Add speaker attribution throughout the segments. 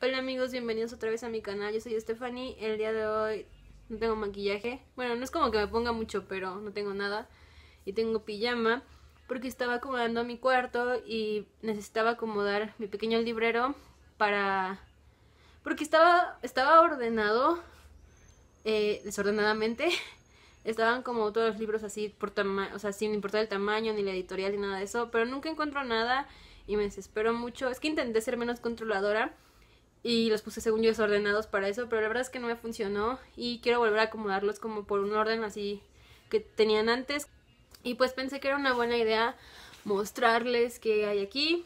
Speaker 1: Hola amigos, bienvenidos otra vez a mi canal, yo soy Stephanie. El día de hoy no tengo maquillaje, bueno, no es como que me ponga mucho, pero no tengo nada. Y tengo pijama porque estaba acomodando mi cuarto y necesitaba acomodar mi pequeño librero para... porque estaba ordenado desordenadamente. Estaban como todos los libros así por tamaño, o sea, sin importar el tamaño, ni la editorial, ni nada de eso. Pero nunca encuentro nada y me desespero mucho. Es que intenté ser menos controladora y los puse según yo desordenados para eso, pero la verdad es que no me funcionó y quiero volver a acomodarlos como por un orden así que tenían antes. Y pues pensé que era una buena idea mostrarles qué hay aquí.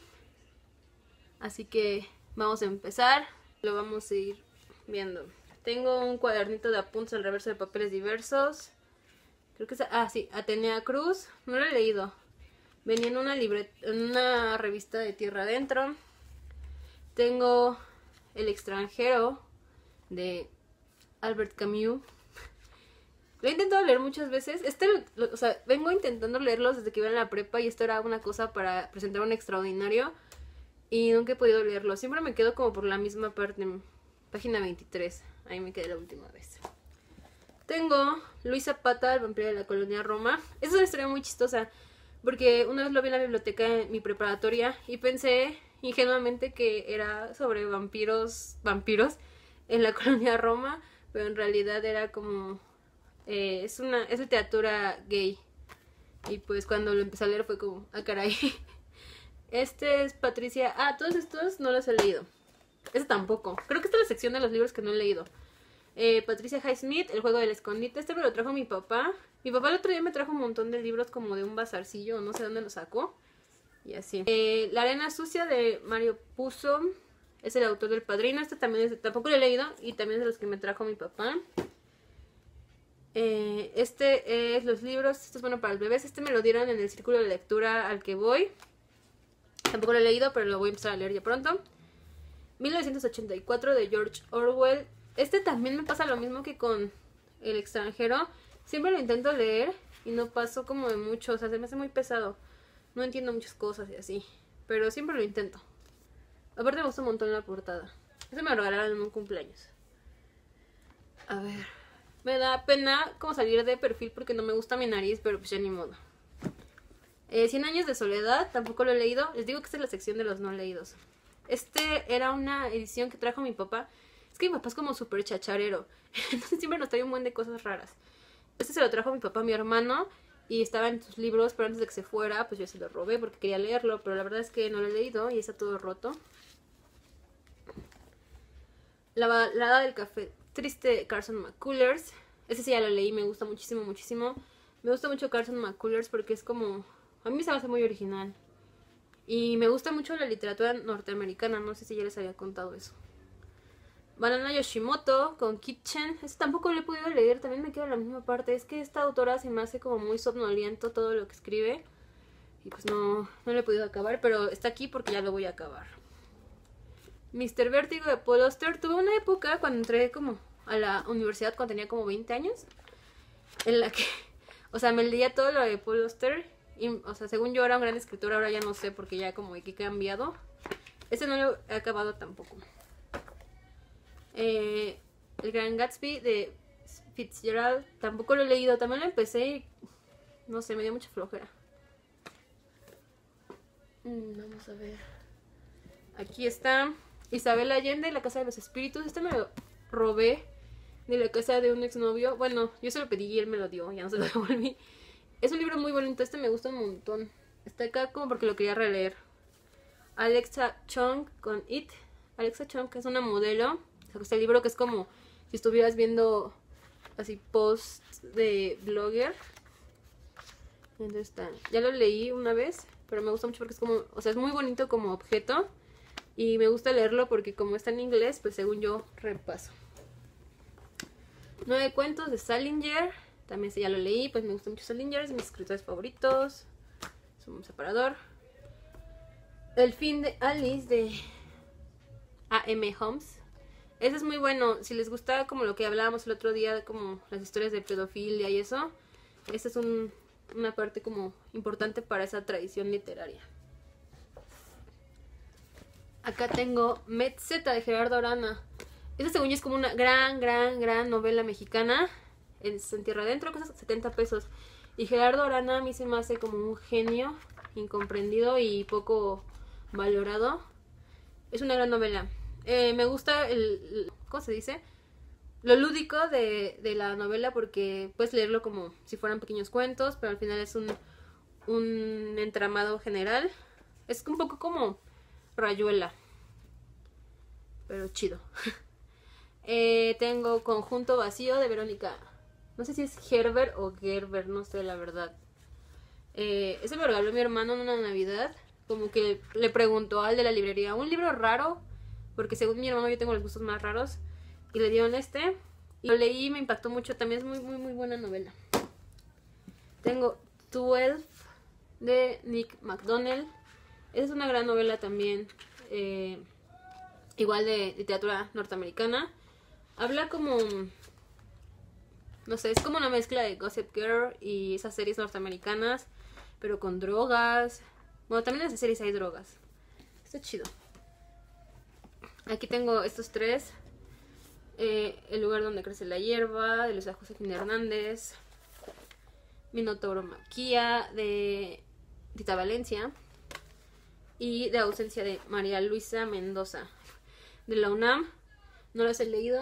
Speaker 1: Así que vamos a empezar, lo vamos a ir viendo. Tengo un cuadernito de apuntes al reverso de papeles diversos. Creo que es... sí, Atenea Cruz. No lo he leído. Venía en una revista de Tierra Adentro. Tengo El extranjero de Albert Camus. Lo he intentado leer muchas veces. O sea, vengo intentando leerlos desde que iba en la prepa y esto era una cosa para presentar un extraordinario y nunca he podido leerlo. Siempre me quedo como por la misma parte, página 23. Ahí me quedé la última vez. Tengo Luis Zapata, el vampiro de la colonia Roma. Es una historia muy chistosa porque una vez lo vi en la biblioteca en mi preparatoria y pensé ingenuamente que era sobre vampiros en la colonia Roma, pero en realidad era como es literatura gay. Y pues cuando lo empecé a leer fue como, ah, caray. Este es Patricia. Todos estos no los he leído. Este tampoco. Creo que esta es la sección de los libros que no he leído. Patricia Highsmith, El juego del escondite. Este me lo trajo mi papá. Mi papá el otro día me trajo un montón de libros como de un bazarcillo, no sé dónde lo sacó. Y así. La arena sucia de Mario Puzo. Es el autor del Padrino. Este también tampoco lo he leído y también es de los que me trajo mi papá. Este es los libros. Esto es bueno para los bebés. Este me lo dieron en el círculo de lectura al que voy. Tampoco lo he leído, pero lo voy a empezar a leer ya pronto. 1984 de George Orwell. Este también me pasa lo mismo que con El extranjero. Siempre lo intento leer y no paso como de mucho. O sea, se me hace muy pesado. No entiendo muchas cosas y así. Pero siempre lo intento. Aparte me gusta un montón la portada. Este me lo regalaron en un cumpleaños. A ver. Me da pena como salir de perfil porque no me gusta mi nariz, pero pues ya ni modo. 100 años de soledad, tampoco lo he leído. Les digo que esta es la sección de los no leídos. Este era una edición que trajo mi papá. Es que mi papá es como súper chacharero. Entonces siempre nos trae un buen de cosas raras. Este se lo trajo mi papá a mi hermano y estaba en sus libros, pero antes de que se fuera, pues yo se lo robé porque quería leerlo. Pero la verdad es que no lo he leído y está todo roto. La balada del café triste de Carson McCullers. Ese sí ya lo leí, me gusta muchísimo, muchísimo. Me gusta mucho Carson McCullers porque es como... A mí se me hace muy original. Y me gusta mucho la literatura norteamericana. No sé si ya les había contado eso. Banana Yoshimoto con Kitchen. Este tampoco lo he podido leer. También me queda en la misma parte. Es que esta autora se me hace como muy somnoliento todo lo que escribe. Y pues no lo he podido acabar. Pero está aquí porque ya lo voy a acabar. Mr. Vértigo de Paul Auster. Tuve una época cuando entré como a la universidad cuando tenía como 20 años. En la que... O sea, me leía todo lo de Paul Auster. Y, o sea, según yo era un gran escritor, ahora ya no sé porque ya como que he cambiado. Este no lo he acabado tampoco. El Gran Gatsby de Fitzgerald, tampoco lo he leído. También lo empecé y no sé, me dio mucha flojera. Vamos a ver. Aquí está Isabel Allende, La casa de los espíritus. Este me lo robé de la casa de un exnovio. Bueno, yo se lo pedí y él me lo dio, ya no se lo devolví. Es un libro muy bonito, este me gusta un montón. Está acá como porque lo quería releer. Alexa Chung con It. Alexa Chung, que es una modelo. Este libro que es como si estuvieras viendo así posts de blogger. ¿Dónde está? Ya lo leí una vez, pero me gusta mucho porque es como, o sea, es muy bonito como objeto. Y me gusta leerlo porque como está en inglés, pues según yo repaso. 9 cuentos de Salinger. También ya lo leí, pues me gusta mucho Salinger, es de mis escritores favoritos. Es un separador. El fin de Alice de A.M. Holmes. Ese es muy bueno. Si les gusta como lo que hablábamos el otro día, como las historias de pedofilia y eso, esta es una parte como importante para esa tradición literaria. Acá tengo Metzeta de Gerardo Arana. Esta según yo es como una gran novela mexicana. En Tierra Adentro, cosas 70 pesos. Y Gerardo Arana a mí se me hace como un genio incomprendido y poco valorado. Es una gran novela. Me gusta ¿cómo se dice? Lo lúdico de la novela, porque puedes leerlo como si fueran pequeños cuentos, pero al final es un entramado general. Es un poco como Rayuela, pero chido. Tengo Conjunto Vacío de Verónica. No sé si es Gerber o Gerber, no sé la verdad. Ese me regaló mi hermano en una Navidad. Como que le preguntó al de la librería, un libro raro, porque según mi hermano yo tengo los gustos más raros. Y le dieron este. Y lo leí y me impactó mucho. También es muy buena novela. Tengo 12 de Nick MacDonald. Esa es una gran novela también. Igual de literatura norteamericana. Habla como... no sé, es como una mezcla de Gossip Girl y esas series norteamericanas, pero con drogas. Bueno, también en esas series hay drogas. Está chido. Aquí tengo estos tres. El lugar donde crece la hierba, de Luisa Josefina Hernández. Minotauro Maquia, de Tita Valencia. Y de Ausencia, de María Luisa Mendoza, de la UNAM. No los he leído.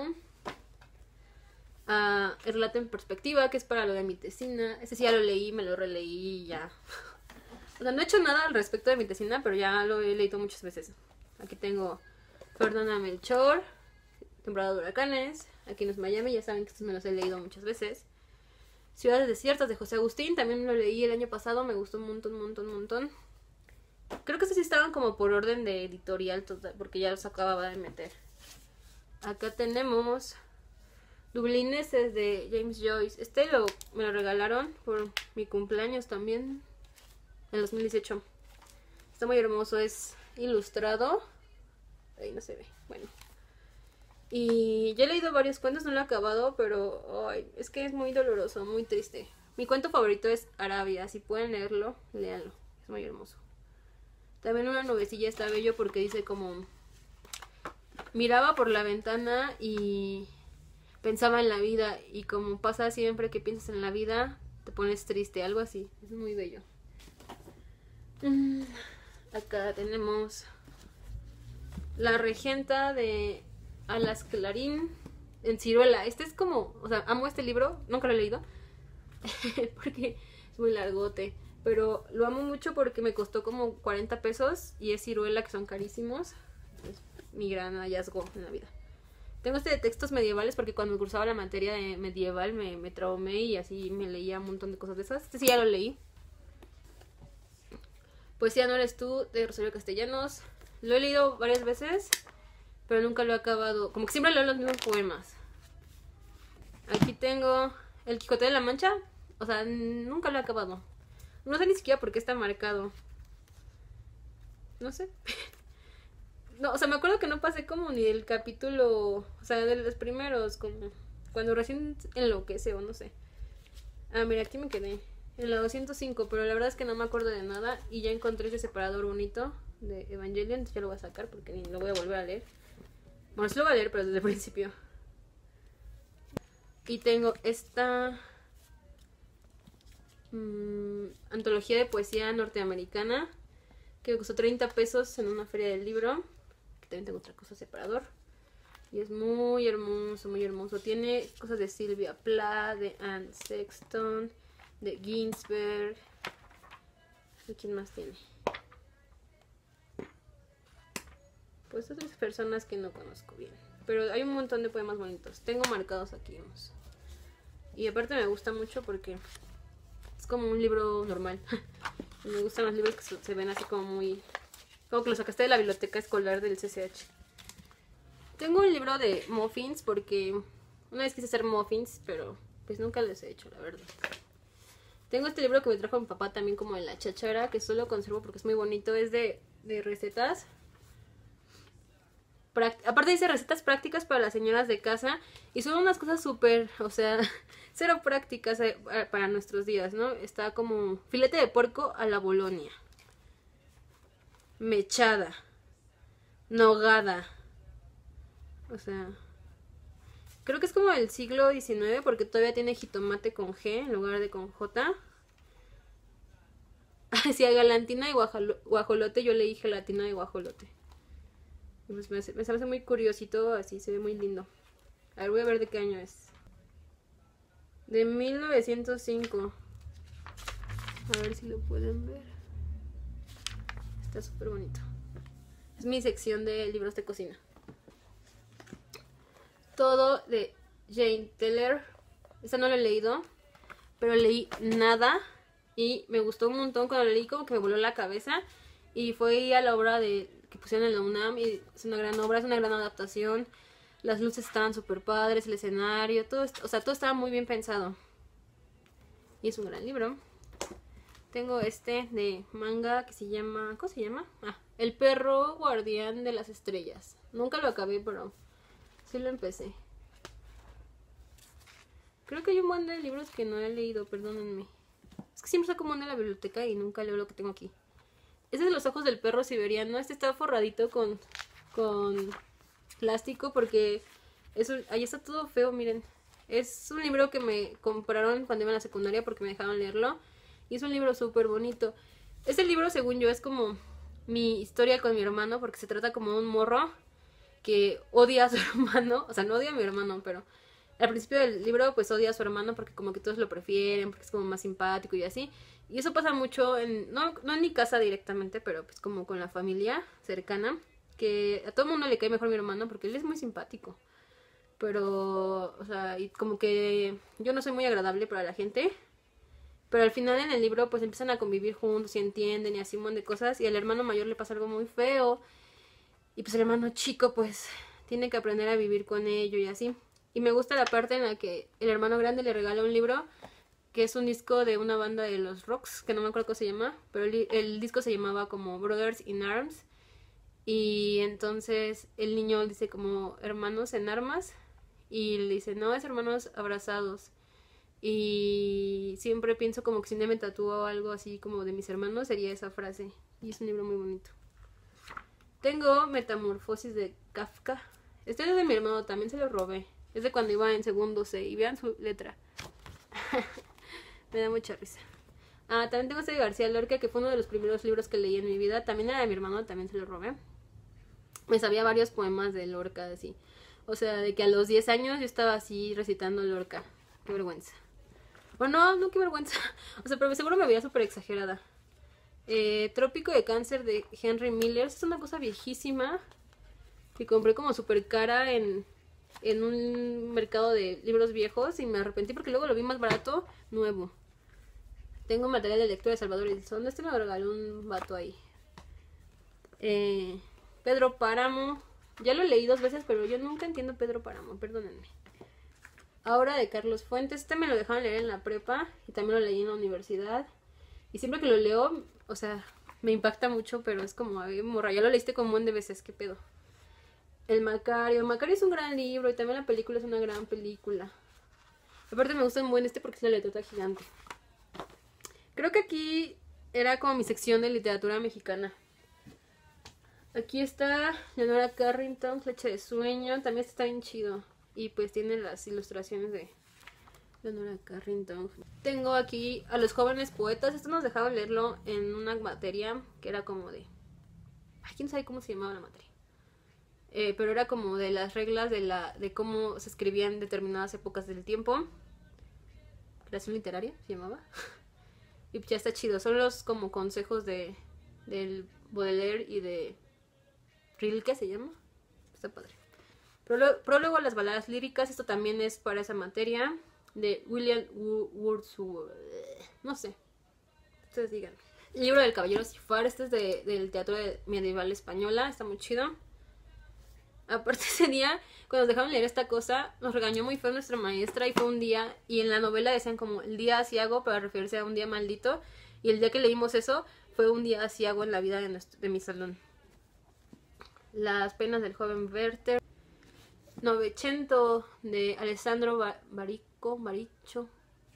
Speaker 1: El relato en perspectiva, que es para lo de mi tesina. Ese sí ya lo leí, me lo releí y ya. O sea, no he hecho nada al respecto de mi tesina, pero ya lo he leído muchas veces. Aquí tengo Fernanda Melchor, Temporada de Huracanes. Aquí no es Miami, ya saben que estos me los he leído muchas veces. Ciudades Desiertas de José Agustín, también lo leí el año pasado, me gustó un montón. Creo que estos sí estaban como por orden de editorial, porque ya los acababa de meter. Acá tenemos Dublineses de James Joyce. Me lo regalaron por mi cumpleaños también, en 2018. Está muy hermoso, es ilustrado. Ahí no se ve, bueno. Y ya he leído varios cuentos, no lo he acabado, pero ay, es que es muy doloroso, muy triste. Mi cuento favorito es Arabia, si pueden leerlo, léanlo, es muy hermoso. También una nubecilla está bello porque dice como... miraba por la ventana y pensaba en la vida, y como pasa siempre que piensas en la vida, te pones triste, algo así. Es muy bello. Acá tenemos La Regenta de Alas Clarín en ciruela. Este es como, o sea, amo este libro, nunca lo he leído porque es muy largote, pero lo amo mucho porque me costó como 40 pesos y es ciruela, que son carísimos. Es mi gran hallazgo en la vida. Tengo este de textos medievales porque cuando cursaba la materia de medieval me traumé y así me leía un montón de cosas de esas. Este sí ya lo leí. Poesía no eres tú, de Rosario Castellanos. Lo he leído varias veces, pero nunca lo he acabado. Como que siempre leo los mismos poemas. Aquí tengo El Quijote de la Mancha. O sea, nunca lo he acabado. No sé ni siquiera por qué está marcado. No sé. No, o sea, me acuerdo que no pasé como ni el capítulo, o sea, de los primeros, como cuando recién enloquece o no sé. Ah, mira, aquí me quedé en la 205, pero la verdad es que no me acuerdo de nada. Y ya encontré ese separador bonito de Evangelion, entonces ya lo voy a sacar porque ni lo voy a volver a leer. Bueno, sí lo voy a leer, pero desde el principio. Y tengo esta antología de poesía norteamericana que me costó 30 pesos en una feria del libro. Que también tengo otra cosa separador. Y es muy hermoso, muy hermoso. Tiene cosas de Sylvia Plath, de Anne Sexton, de Ginsberg. ¿Y quién más tiene? Pues otras personas que no conozco bien. Pero hay un montón de poemas bonitos. Tengo marcados aquí unos. Y aparte me gusta mucho porque es como un libro normal. Me gustan los libros que se ven así como muy... como que los sacaste de la biblioteca escolar del CCH. Tengo un libro de muffins porque una vez quise hacer muffins, pero pues nunca los he hecho, la verdad. Tengo este libro que me trajo mi papá también, como de la cháchara, que solo conservo porque es muy bonito. Es de recetas. Aparte dice recetas prácticas para las señoras de casa. Y son unas cosas súper, o sea, cero prácticas para nuestros días, ¿no? Está como filete de puerco a la Bolonia, mechada, Nogada. O sea, creo que es como el siglo XIX porque todavía tiene jitomate con G en lugar de con J. Hacia galantina y guajolote, yo leí gelatina y guajolote. Y pues me hace muy curiosito, así se ve muy lindo. A ver, voy a ver de qué año es. De 1905. A ver si lo pueden ver. Está súper bonito. Es mi sección de libros de cocina. Todo de Jane Teller. Esta no lo he leído, pero leí nada y me gustó un montón cuando lo leí, como que me voló la cabeza. Y fue a la obra que pusieron en la UNAM y es una gran obra, es una gran adaptación. Las luces estaban súper padres, el escenario, todo, o sea, todo estaba muy bien pensado. Y es un gran libro. Tengo este de manga que se llama... ¿Cómo se llama? Ah, El perro guardián de las estrellas. Nunca lo acabé, pero sí lo empecé. Creo que hay un montón de libros que no he leído, perdónenme. Es que siempre saco uno de la biblioteca y nunca leo lo que tengo aquí. Ese es Los ojos del perro siberiano. Este está forradito con plástico porque eso, ahí está todo feo, miren. Es un libro que me compraron cuando iba a la secundaria porque me dejaban leerlo. Y es un libro súper bonito. Este libro, según yo, es como mi historia con mi hermano porque se trata como de un morro que odia a su hermano. O sea, no odia a mi hermano, pero al principio del libro pues odia a su hermano porque como que todos lo prefieren, porque es como más simpático y así. Y eso pasa mucho no en mi casa directamente, pero pues como con la familia cercana, que a todo el mundo le cae mejor mi hermano porque él es muy simpático. Pero, o sea, y como que yo no soy muy agradable para la gente. Pero al final en el libro pues empiezan a convivir juntos y entienden y así un montón de cosas. Y al hermano mayor le pasa algo muy feo. Y pues el hermano chico pues tiene que aprender a vivir con ello y así. Y me gusta la parte en la que el hermano grande le regala un libro que es un disco de una banda de los Rocks, que no me acuerdo cómo se llama, pero el disco se llamaba como Brothers in Arms. Y entonces el niño dice como hermanos en armas y le dice, no, es hermanos abrazados. Y siempre pienso como que si me tatúo algo así como de mis hermanos sería esa frase. Y es un libro muy bonito. Tengo Metamorfosis de Kafka. Este es de mi hermano, también se lo robé. Es de cuando iba en segundo C. Y vean su letra. Me da mucha risa. Ah, también tengo este de García Lorca, que fue uno de los primeros libros que leí en mi vida. También era de mi hermano, también se lo robé. Me sabía varios poemas de Lorca, así. O sea, de que a los 10 años yo estaba así recitando Lorca. Qué vergüenza. Bueno, no, qué vergüenza. O sea, pero seguro me veía súper exagerada. Trópico de Cáncer de Henry Miller. Es una cosa viejísima que compré como súper cara en un mercado de libros viejos y me arrepentí porque luego lo vi más barato, nuevo. Tengo material de lectura de Salvador Ilson. Este me lo regaló un vato ahí. Pedro Páramo. Ya lo leí 2 veces, pero yo nunca entiendo Pedro Páramo, perdónenme. Ahora de Carlos Fuentes. Este me lo dejaron leer en la prepa y también lo leí en la universidad. Y siempre que lo leo, o sea, me impacta mucho, pero es como, ay, morra, ya lo leíste como un buen de veces, qué pedo. El Macario. El Macario es un gran libro y también la película es una gran película. Aparte me gusta muy este porque es la letrota gigante. Creo que aquí era como mi sección de literatura mexicana. Aquí está Leonora Carrington, Flecha de Sueño. También está bien chido. Y pues tiene las ilustraciones de Leonora Carrington. Tengo aquí a los jóvenes poetas. Esto nos dejaban leerlo en una materia que era como de... Ay, quién sabe cómo se llamaba la materia. Pero era como de las reglas de cómo se escribían en determinadas épocas del tiempo. Creación literaria se llamaba. Y ya está chido. Son los como consejos del Baudelaire y de Rilke se llama. Está padre. Prólogo a las baladas líricas. Esto también es para esa materia. De William Wordsworth. No sé. Ustedes digan. El libro del caballero Cifar. Este es del teatro medieval española. Está muy chido. Aparte ese día, cuando nos dejaron leer esta cosa, nos regañó muy feo nuestra maestra y fue un día, y en la novela decían como el día asiago para referirse a un día maldito, y el día que leímos eso fue un día asiago en la vida de mi salón. Las penas del joven Werther. Novecento de Alessandro Baricho.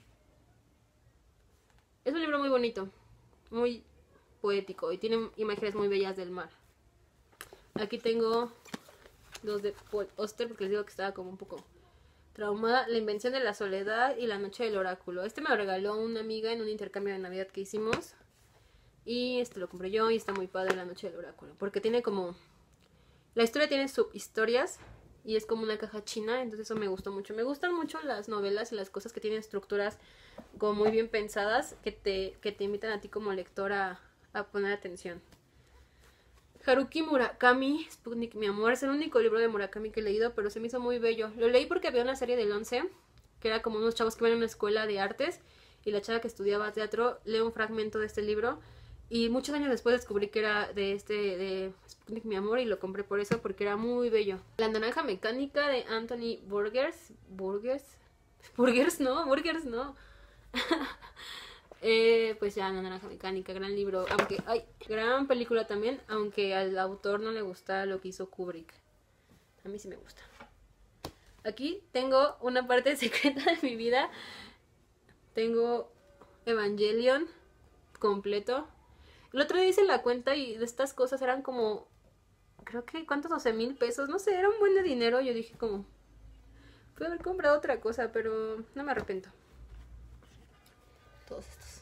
Speaker 1: Es un libro muy bonito, muy poético y tiene imágenes muy bellas del mar. Aquí tengo los de Paul Auster, porque les digo que estaba como un poco traumada. La invención de la soledad y la noche del oráculo. Este me lo regaló una amiga en un intercambio de Navidad que hicimos. Y este lo compré yo y está muy padre, la noche del oráculo. Porque tiene como... La historia tiene subhistorias y es como una caja china, entonces eso me gustó mucho. Me gustan mucho las novelas y las cosas que tienen estructuras como muy bien pensadas, que te invitan a ti como lector a poner atención. Haruki Murakami, Sputnik, mi amor, es el único libro de Murakami que he leído, pero se me hizo muy bello. Lo leí porque había una serie del 11, que era como unos chavos que iban a una escuela de artes, y la chava que estudiaba teatro lee un fragmento de este libro, y muchos años después descubrí que era de Sputnik, mi amor, y lo compré por eso, porque era muy bello. La naranja mecánica de Anthony Burgers. Burgers no. Pues ya, La naranja mecánica, gran libro, aunque, gran película también, aunque al autor no le gusta lo que hizo Kubrick. A mí sí me gusta. Aquí tengo una parte secreta de mi vida. Tengo Evangelion completo. El otro día hice la cuenta y de estas cosas eran como, creo que, ¿cuántos? 12,000 pesos, no sé, era un buen de dinero. Yo dije como, pude haber comprado otra cosa, pero no me arrepiento. Todos estos.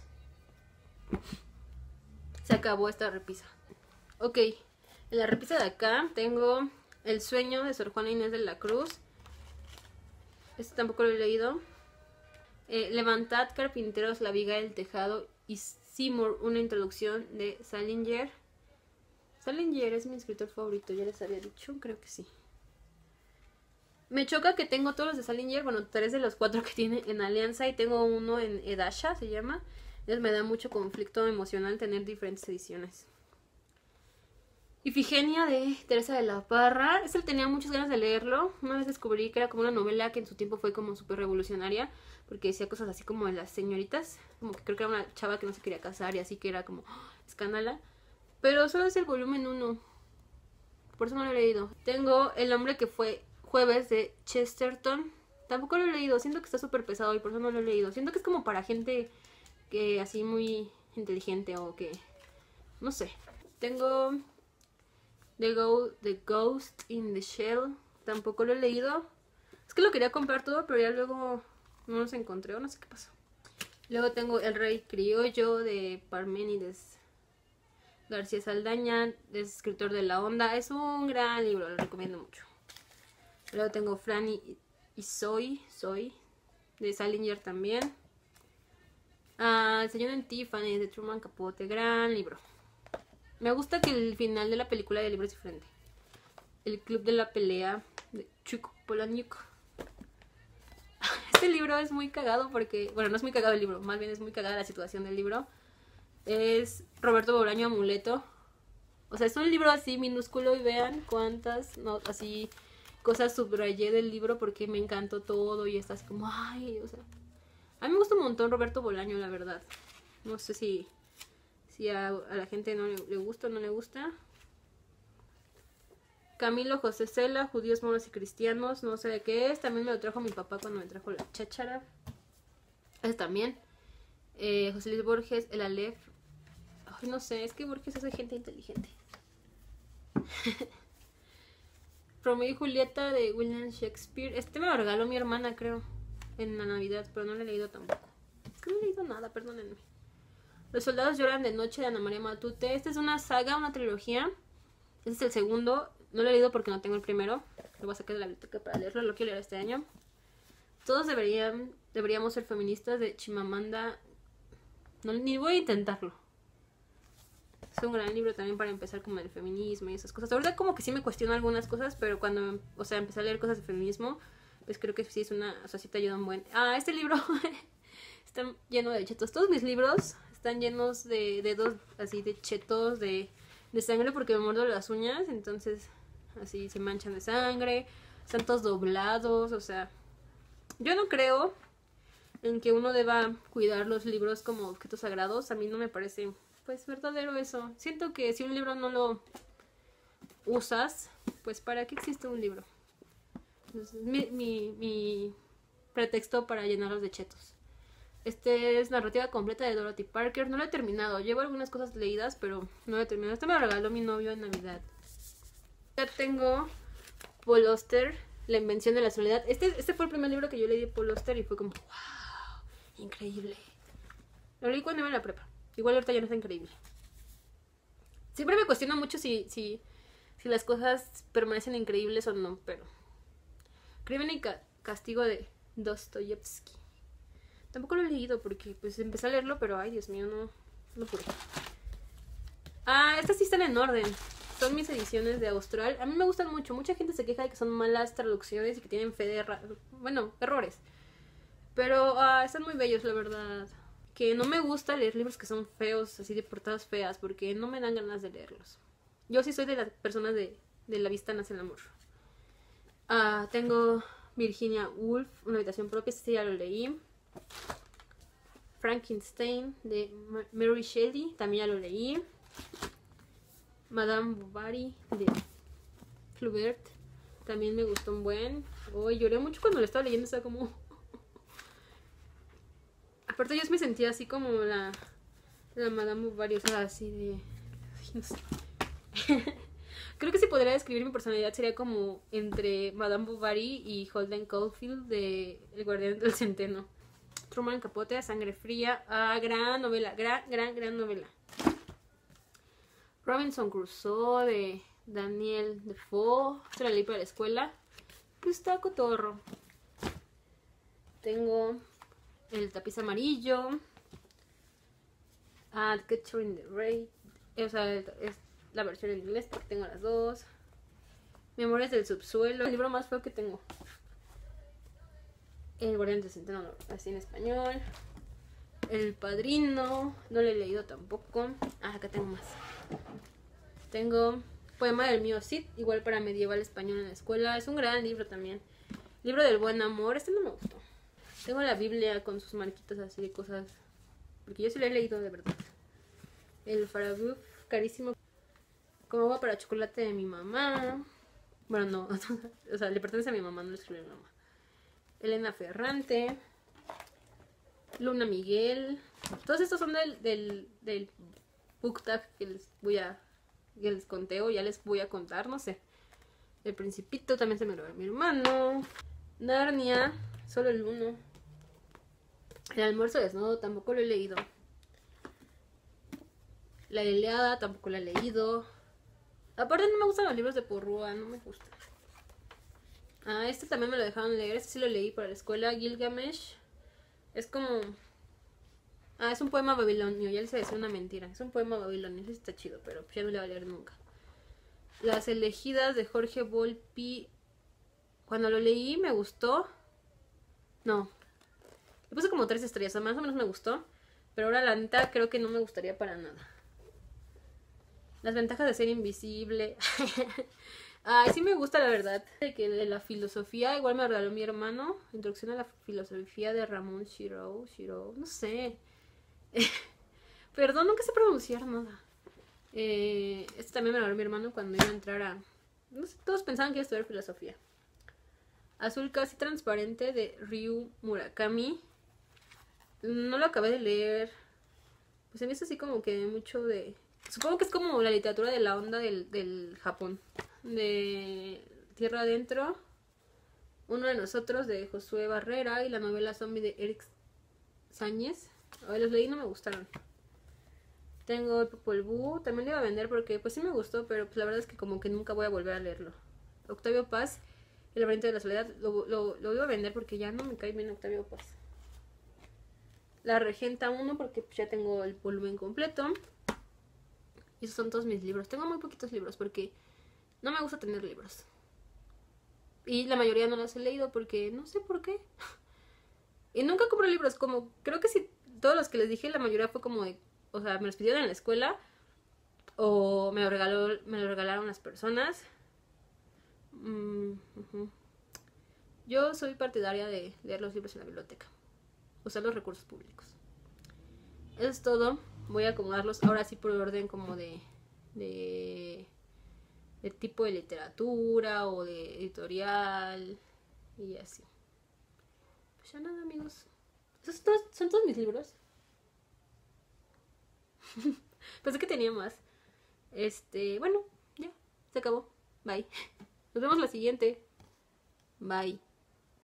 Speaker 1: Se acabó esta repisa. Ok, en la repisa de acá tengo El sueño de Sor Juana Inés de la Cruz. Este tampoco lo he leído. Levantad, carpinteros, la viga del tejado y Seymour, una introducción de Salinger. Salinger es mi escritor favorito, ya les había dicho, creo que sí. Me choca que tengo todos los de Salinger, bueno, 3 de los 4 que tiene en Alianza y tengo uno en Edasha, se llama. Entonces me da mucho conflicto emocional tener diferentes ediciones. Ifigenia de Teresa de la Parra. Este tenía muchas ganas de leerlo. Una vez descubrí que era como una novela que en su tiempo fue como súper revolucionaria, porque decía cosas así como de las señoritas, como que creo que era una chava que no se quería casar y así, que era como escándala. Pero solo es el volumen 1, por eso no lo he leído. Tengo El hombre que fue jueves de Chesterton. Tampoco lo he leído, siento que está súper pesado y por eso no lo he leído. Siento que es como para gente que así muy inteligente o que... no sé. Tengo The Ghost in the Shell. Tampoco lo he leído. Es que lo quería comprar todo, pero ya luego no los encontré o no sé qué pasó. Luego tengo El rey criollo de Parménides García Saldaña, es escritor de La Onda. Es un gran libro, lo recomiendo mucho. Luego tengo Fran y Soy de Salinger también. El desayuno en Tiffany de Truman Capote, gran libro. Me gusta que el final de la película del libro es diferente. El club de la pelea de Chuck Palahniuk. Este libro es muy cagado porque, bueno, no es muy cagado el libro, más bien es muy cagada la situación del libro. Es Roberto Bolaño Amuleto. O sea, es un libro así minúsculo y vean cuántas así cosas subrayé del libro porque me encantó todo y está así como, ay, o sea, a mí me gusta un montón Roberto Bolaño, la verdad. No sé si a la gente no le gusta o no le gusta. Camilo José Cela, Judíos, Moros y Cristianos, no sé de qué es. También me lo trajo mi papá cuando me trajo la cháchara. Ese también. José Luis Borges, El Aleph. Ay, no sé, es que Borges es de gente inteligente. Romeo y Julieta de William Shakespeare. Este me lo regaló mi hermana, creo, en la Navidad, pero no lo he leído tampoco. Es que no he leído nada, perdónenme. Los soldados lloran de noche de Ana María Matute. Esta es una saga, una trilogía. Este es el segundo. No lo he leído porque no tengo el primero. Lo voy a sacar de la biblioteca para leerlo. Lo quiero leer este año. Todos deberíamos ser feministas de Chimamanda. No, ni voy a intentarlo. Es un gran libro también para empezar como el feminismo y esas cosas. Ahorita como que sí me cuestiono algunas cosas, pero cuando, o sea, empecé a leer cosas de feminismo, pues creo que sí es una, o sea, sí te ayuda un buen. Este libro está lleno de chetos. Todos mis libros están llenos de dedos así de chetos, de sangre porque me muerdo las uñas, entonces así se manchan de sangre, están todos doblados, o sea, yo no creo en que uno deba cuidar los libros como objetos sagrados. A mí no me parece pues verdadero eso. Siento que si un libro no lo usas, pues ¿para qué existe un libro? Entonces, mi pretexto para llenarlos de chetos. Este es Narrativa completa de Dorothy Parker. No lo he terminado. Llevo algunas cosas leídas, pero no lo he terminado. Este me lo regaló mi novio en Navidad. Ya tengo Paul Auster, La invención de la soledad. Este fue el primer libro que yo leí de Paul Auster y fue como, wow, increíble. Lo leí cuando iba en la prepa. Igual ahorita ya no está increíble. Siempre me cuestiono mucho si las cosas permanecen increíbles o no, pero... Crimen y castigo de Dostoyevsky. Tampoco lo he leído porque pues empecé a leerlo, pero ay, Dios mío, no pude. Ah, estas sí están en orden. Son mis ediciones de Austral. A mí me gustan mucho. Mucha gente se queja de que son malas traducciones y que tienen fe de errores. Pero están muy bellos, la verdad. Que no me gusta leer libros que son feos, así de portadas feas, porque no me dan ganas de leerlos. Yo sí soy de las personas de La vista nace el amor. Tengo Virginia Woolf, Una habitación propia, este ya lo leí. Frankenstein de Mary Shelley, también ya lo leí. Madame Bovary de Flaubert, también me gustó un buen. Lloré mucho cuando lo estaba leyendo, estaba como... Aparte yo me sentía así como la Madame Bovary, o sea, así de... Ay, no sé. Creo que si podría describir mi personalidad sería como entre Madame Bovary y Holden Caulfield de El guardián del centeno. Truman Capote, Sangre fría, gran novela, gran novela. Robinson Crusoe de Daniel Defoe, se la leí para la escuela, pues está cotorro. Tengo El tapiz amarillo, The Catcher in the Rye, o sea, es la versión en inglés porque tengo las dos. Memorias del subsuelo, el libro más feo que tengo. El guardián del centeno, así en español. El Padrino, no lo he leído tampoco. Acá tengo más. Tengo Poema del mío Cid, igual para medieval español en la escuela. Es un gran libro también. Libro del buen amor, este no me gustó. Tengo la Biblia con sus marquitas así de cosas, porque yo sí lo he leído de verdad. El Faraguf, carísimo. Como agua para chocolate de mi mamá. Bueno, no, o sea, le pertenece a mi mamá, no le escribe a mi mamá. Elena Ferrante, Luna Miguel. Todos estos son del book tag que les conté o ya les voy a contar, no sé. El Principito también se me lo ve mi hermano. Narnia, solo el 1. El almuerzo desnudo tampoco lo he leído. La Ilíada tampoco la he leído. Aparte no me gustan los libros de Porrúa, no me gustan. Este también me lo dejaron leer, este sí lo leí para la escuela. Gilgamesh. Es como... es un poema babilonio, ya les iba a decir una mentira. Es un poema babilonio, ese está chido, pero ya no le va a leer nunca. Las elegidas de Jorge Volpi. Cuando lo leí me gustó. No. Le puse como 3 estrellas, o más o menos me gustó. Pero ahora la neta creo que no me gustaría para nada. Las ventajas de ser invisible. Ay, sí me gusta la verdad. De la filosofía, igual me regaló mi hermano. Introducción a la filosofía de Ramón Shirou. No sé. Perdón, nunca sé pronunciar nada. Este también me lo regaló mi hermano cuando iba a entrar a... No sé, todos pensaban que iba a estudiar filosofía. Azul casi transparente de Ryu Murakami. No lo acabé de leer. Pues se me hizo así como que mucho de... Supongo que es como la literatura de la onda del Japón. De Tierra Adentro. Uno de nosotros de Josué Barrera. Y la novela Zombie de Eric Sáñez. Los leí y no me gustaron. Tengo el Popol Vuh. También lo iba a vender porque pues sí me gustó. Pero pues la verdad es que como que nunca voy a volver a leerlo. Octavio Paz, El laberinto de la soledad. Lo iba a vender porque ya no me cae bien Octavio Paz. La Regenta 1 porque pues ya tengo el volumen completo. Y esos son todos mis libros. Tengo muy poquitos libros porque no me gusta tener libros. Y la mayoría no los he leído porque no sé por qué. Y nunca compro libros. Como creo que sí, todos los que les dije, la mayoría fue como de... O sea, me los pidieron en la escuela. O me lo regalaron las personas. Yo soy partidaria de leer los libros en la biblioteca. Usar los recursos públicos. Eso es todo. Voy a acomodarlos ahora sí por orden como de tipo de literatura o de editorial y así. Pues ya nada, amigos. ¿Esos son todos mis libros? Pensé que tenía más. Bueno, ya, se acabó. Bye. Nos vemos la siguiente. Bye.